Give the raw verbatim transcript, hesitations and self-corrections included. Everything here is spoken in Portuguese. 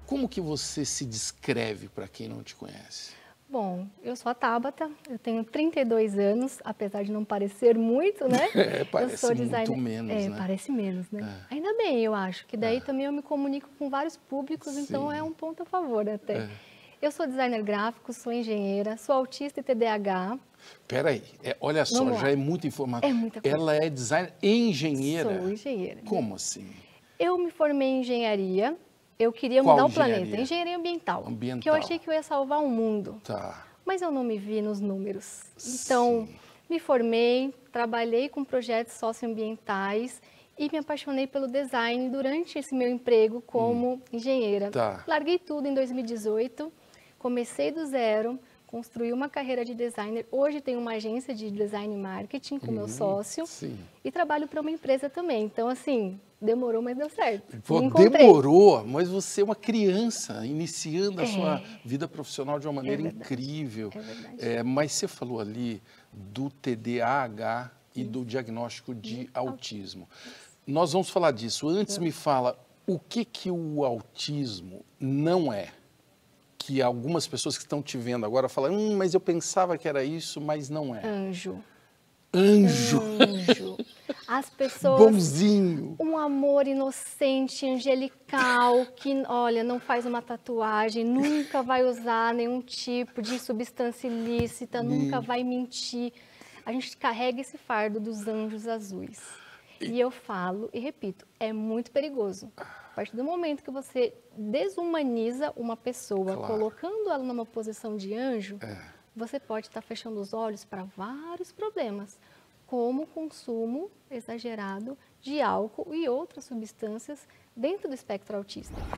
Como que você se descreve para quem não te conhece? Bom, eu sou a Tabata, eu tenho trinta e dois anos, apesar de não parecer muito, né? É, Eu parece sou muito designer... menos, É, né? parece menos, né? É. Ainda bem, eu acho, que daí É. também eu me comunico com vários públicos, então é Sim. um ponto a favor até. É. Eu sou designer gráfico, sou engenheira, sou autista e T D A H. Espera aí, é, olha só, Vamos já lá. é muita informação. É muita coisa. Ela é designer e engenheira? Sou engenheira. Como assim? Eu me formei em engenharia, eu queria Qual mudar o engenharia? planeta, engenharia ambiental, Ambiental. que eu achei que eu ia salvar o mundo. Tá. Mas eu não me vi nos números. Então, Sim. me formei, trabalhei com projetos socioambientais e me apaixonei pelo design durante esse meu emprego como hum. engenheira. Tá. Larguei tudo em dois mil e dezoito, comecei do zero, construí uma carreira de designer. Hoje tenho uma agência de design e marketing com hum, meu sócio. Sim. E trabalho para uma empresa também. Então, assim, demorou, mas deu certo. Pô, demorou, mas você é uma criança, iniciando a é. sua vida profissional de uma maneira é incrível. É verdade. É, mas você falou ali do T D A H e Isso. do diagnóstico de Isso. autismo. Nós vamos falar disso. Antes, me fala, o que, que o autismo não é? Que algumas pessoas que estão te vendo agora falam, hum, mas eu pensava que era isso, mas não é. Anjo. Anjo. Anjo. As pessoas... Bonzinho. Um amor inocente, angelical, que, olha, não faz uma tatuagem, nunca vai usar nenhum tipo de substância ilícita, Sim. nunca vai mentir. A gente carrega esse fardo dos anjos azuis. E, e eu falo e repito, é muito perigoso. A partir do momento que você desumaniza uma pessoa, claro. colocando ela numa posição de anjo, é. você pode estar fechando os olhos para vários problemas, como o consumo exagerado de álcool e outras substâncias dentro do espectro autista.